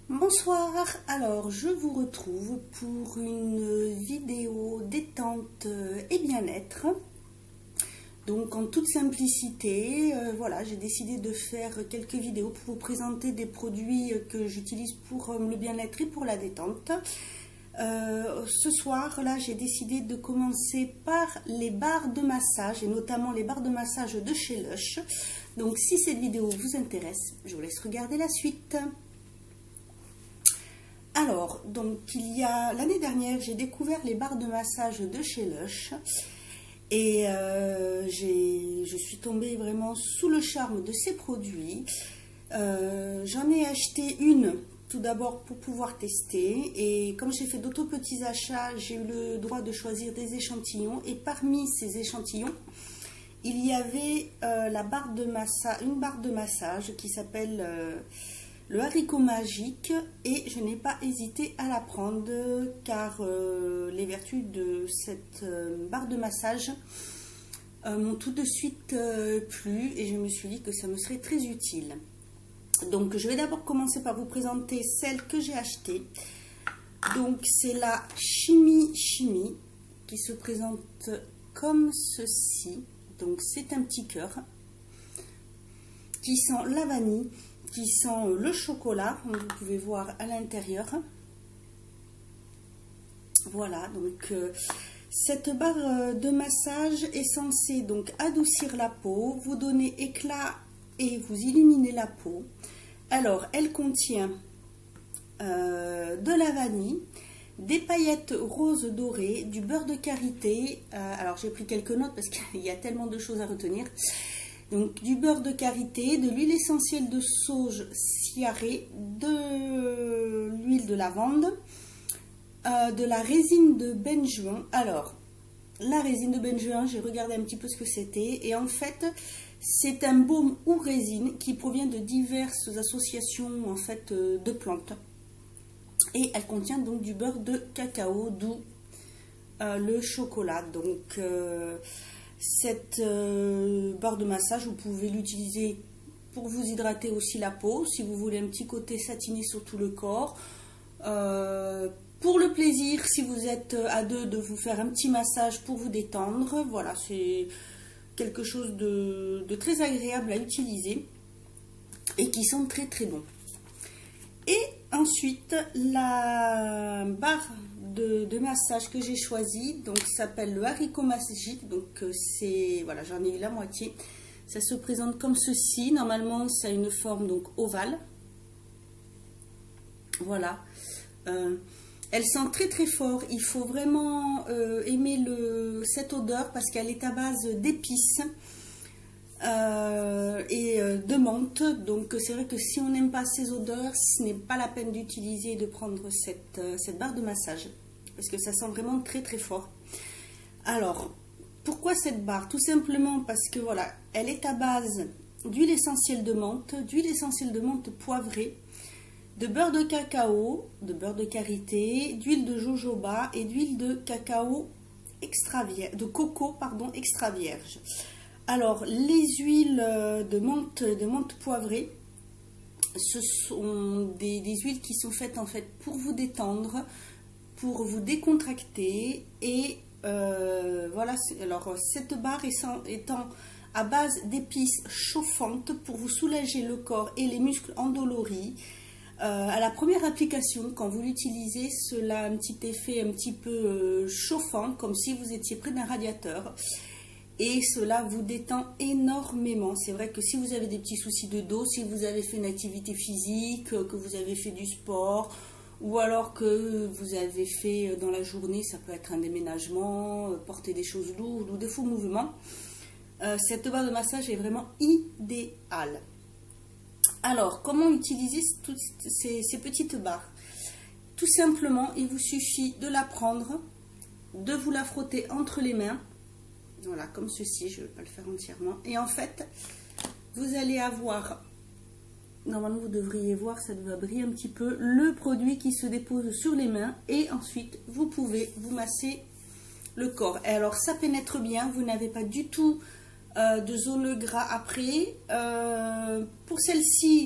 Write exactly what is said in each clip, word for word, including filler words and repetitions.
Bonsoir, alors je vous retrouve pour une vidéo détente et bien-être. Donc en toute simplicité, euh, voilà, j'ai décidé de faire quelques vidéos pour vous présenter des produits que j'utilise pour euh, le bien-être et pour la détente. Euh, ce soir, là, j'ai décidé de commencer par les barres de massage et notamment les barres de massage de chez Lush. Donc si cette vidéo vous intéresse, je vous laisse regarder la suite. Alors, donc il y a l'année dernière, j'ai découvert les barres de massage de chez Lush et euh, je suis tombée vraiment sous le charme de ces produits. Euh, J'en ai acheté une tout d'abord pour pouvoir tester et comme j'ai fait d'autres petits achats, j'ai eu le droit de choisir des échantillons et parmi ces échantillons, il y avait euh, la barre de massage, une barre de massage qui s'appelle euh, le haricot magique et je n'ai pas hésité à la prendre car euh, les vertus de cette euh, barre de massage euh, m'ont tout de suite euh, plu et je me suis dit que ça me serait très utile. Donc je vais d'abord commencer par vous présenter celle que j'ai achetée. Donc c'est la Chimie Chimie qui se présente comme ceci. Donc c'est un petit cœur qui sent la vanille, qui sent le chocolat, comme vous pouvez voir à l'intérieur. Voilà, donc euh, cette barre de massage est censée donc adoucir la peau, vous donner éclat et vous illuminer la peau. Alors, elle contient euh, de la vanille, des paillettes roses dorées, du beurre de karité. Euh, alors, j'ai pris quelques notes parce qu'il y a tellement de choses à retenir. Donc du beurre de karité, de l'huile essentielle de sauge ciarrée, de l'huile de lavande, euh, de la résine de benjoin. Alors, la résine de benjoin, j'ai regardé un petit peu ce que c'était. Et en fait, c'est un baume ou résine qui provient de diverses associations en fait, de plantes. Et elle contient donc du beurre de cacao, d'où euh, le chocolat. Donc... Euh, Cette euh, barre de massage, vous pouvez l'utiliser pour vous hydrater aussi la peau, si vous voulez un petit côté satiné sur tout le corps. Euh, pour le plaisir, si vous êtes à deux, de vous faire un petit massage pour vous détendre. Voilà, c'est quelque chose de, de très agréable à utiliser et qui sent très très bon. Et ensuite, la barre de, de massage que j'ai choisie, donc s'appelle le haricot magique. Donc c'est, voilà, j'en ai eu la moitié. Ça se présente comme ceci. Normalement, ça a une forme donc ovale. Voilà. Euh, elle sent très très fort. Il faut vraiment euh, aimer le, cette odeur parce qu'elle est à base d'épices. Euh, et euh, de menthe, donc c'est vrai que si on n'aime pas ces odeurs, ce n'est pas la peine d'utiliser et de prendre cette, euh, cette barre de massage parce que ça sent vraiment très très fort. Alors pourquoi cette barre? Tout simplement parce que voilà, elle est à base d'huile essentielle de menthe, d'huile essentielle de menthe poivrée, de beurre de cacao, de beurre de karité, d'huile de jojoba et d'huile de cacao extra vierge, de coco pardon extra vierge. Alors, les huiles de menthe, de menthe poivrée, ce sont des, des huiles qui sont faites en fait pour vous détendre, pour vous décontracter. Et euh, voilà, alors cette barre étant à base d'épices chauffantes pour vous soulager le corps et les muscles endoloris. Euh, à la première application, quand vous l'utilisez, cela a un petit effet un petit peu euh, chauffant, comme si vous étiez près d'un radiateur. Et cela vous détend énormément. C'est vrai que si vous avez des petits soucis de dos, si vous avez fait une activité physique, que vous avez fait du sport, ou alors que vous avez fait dans la journée, ça peut être un déménagement, porter des choses lourdes ou des faux mouvements, euh, cette barre de massage est vraiment idéale. Alors, comment utiliser toutes ces, ces petites barres? Tout simplement, il vous suffit de la prendre, de vous la frotter entre les mains. Voilà, comme ceci, je ne vais pas le faire entièrement. Et en fait, vous allez avoir, normalement vous devriez voir, ça doit briller un petit peu, le produit qui se dépose sur les mains. Et ensuite, vous pouvez vous masser le corps. Et alors, ça pénètre bien, vous n'avez pas du tout euh, de zone gras après. Euh, pour celle-ci,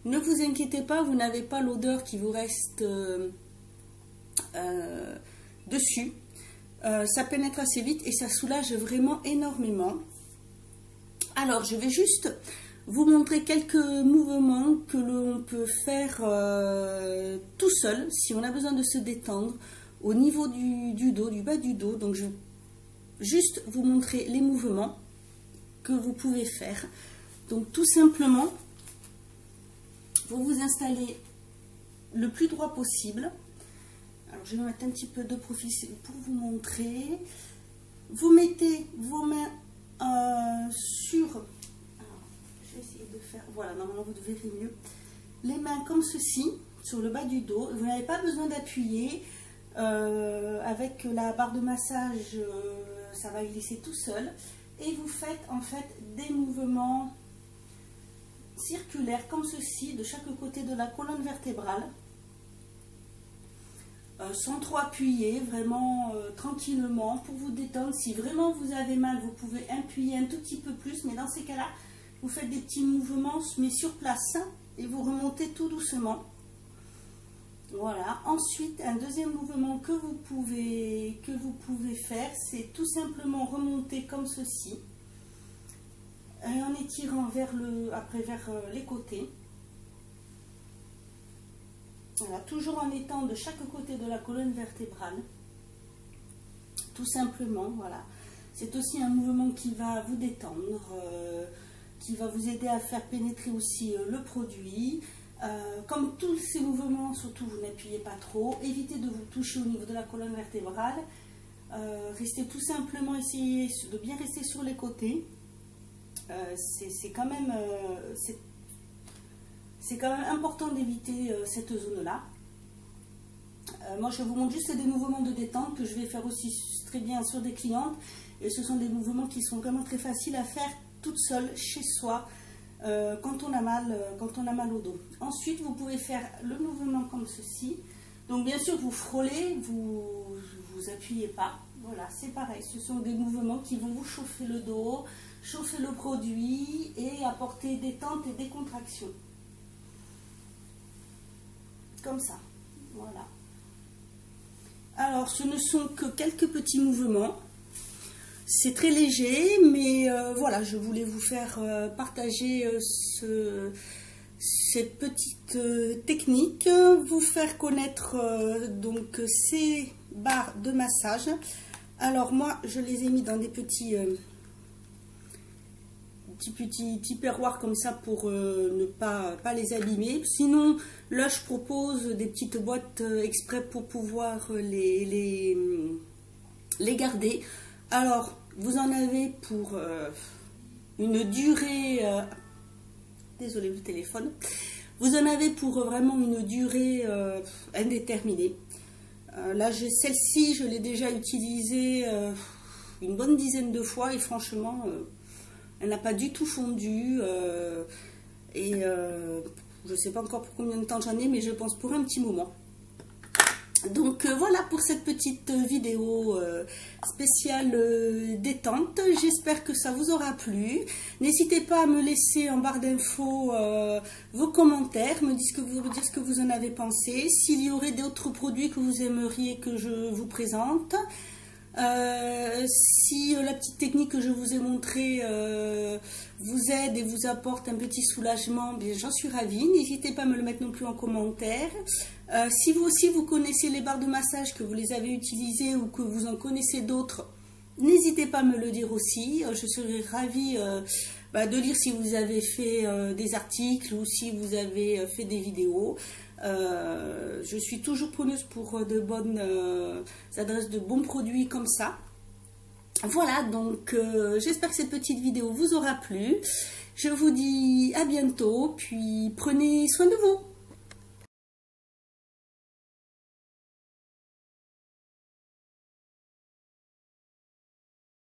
Ne vous inquiétez pas, vous n'avez pas l'odeur qui vous reste euh, euh, dessus. Euh, ça pénètre assez vite et ça soulage vraiment énormément. Alors, je vais juste vous montrer quelques mouvements que l'on peut faire euh, tout seul, si on a besoin de se détendre, au niveau du, du dos, du bas du dos. Donc, je vais juste vous montrer les mouvements que vous pouvez faire. Donc, tout simplement, vous vous installez le plus droit possible. Alors, je vais mettre un petit peu de profil pour vous montrer. Vous mettez vos mains euh, sur... Alors, je vais essayer de faire... Voilà, normalement, vous verrez mieux. Les mains comme ceci, sur le bas du dos. Vous n'avez pas besoin d'appuyer. Euh, avec la barre de massage, euh, ça va glisser tout seul. Et vous faites, en fait, des mouvements circulaires comme ceci, de chaque côté de la colonne vertébrale. Euh, sans trop appuyer, vraiment euh, tranquillement pour vous détendre. Si vraiment vous avez mal, vous pouvez appuyer un tout petit peu plus, mais dans ces cas-là, vous faites des petits mouvements, mais sur place, et vous remontez tout doucement. Voilà. Ensuite, un deuxième mouvement que vous pouvez, que vous pouvez faire, c'est tout simplement remonter comme ceci, et en étirant vers le, après vers euh, les côtés. Voilà, toujours en étant de chaque côté de la colonne vertébrale, tout simplement. Voilà, c'est aussi un mouvement qui va vous détendre, euh, qui va vous aider à faire pénétrer aussi euh, le produit. Euh, comme tous ces mouvements, surtout vous n'appuyez pas trop, évitez de vous toucher au niveau de la colonne vertébrale, euh, restez tout simplement, essayez de bien rester sur les côtés. Euh, c'est quand même euh, c'est C'est quand même important d'éviter euh, cette zone-là. Euh, moi, je vous montre juste des mouvements de détente que je vais faire aussi très bien sur des clientes. Et ce sont des mouvements qui sont vraiment très faciles à faire toute seule, chez soi, euh, quand on a mal, euh, quand on a mal au dos. Ensuite, vous pouvez faire le mouvement comme ceci. Donc, bien sûr, vous frôlez, vous vous appuyez pas. Voilà, c'est pareil. Ce sont des mouvements qui vont vous chauffer le dos, chauffer le produit et apporter détente et décontraction. Comme ça, voilà. Alors, ce ne sont que quelques petits mouvements. C'est très léger, mais euh, voilà, je voulais vous faire euh, partager euh, ce, cette petite euh, technique, vous faire connaître euh, donc ces barres de massage. Alors moi, je les ai mis dans des petits... Euh, Petit, petit, petit perroir comme ça pour euh, ne pas, pas les abîmer. Sinon, là, je propose des petites boîtes euh, exprès pour pouvoir les, les, les garder. Alors, vous en avez pour euh, une durée... Euh, désolé le téléphone. Vous en avez pour vraiment une durée euh, indéterminée. Euh, là, celle-ci, je l'ai déjà utilisée euh, une bonne dizaine de fois et franchement... Euh, elle n'a pas du tout fondu euh, et euh, je ne sais pas encore pour combien de temps j'en ai, mais je pense pour un petit moment. Donc euh, voilà pour cette petite vidéo euh, spéciale euh, détente. J'espère que ça vous aura plu. N'hésitez pas à me laisser en barre d'infos euh, vos commentaires, me dire ce, que vous, me dire ce que vous en avez pensé, s'il y aurait d'autres produits que vous aimeriez que je vous présente. Euh, si euh, la petite technique que je vous ai montrée euh, vous aide et vous apporte un petit soulagement, bien j'en suis ravie. N'hésitez pas à me le mettre non plus en commentaire. Euh, si vous aussi vous connaissez les barres de massage, que vous les avez utilisées ou que vous en connaissez d'autres, n'hésitez pas à me le dire aussi. Euh, je serai ravie euh, bah, de lire si vous avez fait euh, des articles ou si vous avez euh, fait des vidéos. Euh, je suis toujours preneuse pour de bonnes euh, adresses, de bons produits comme ça. Voilà, donc euh, j'espère que cette petite vidéo vous aura plu. Je vous dis à bientôt, puis prenez soin de vous.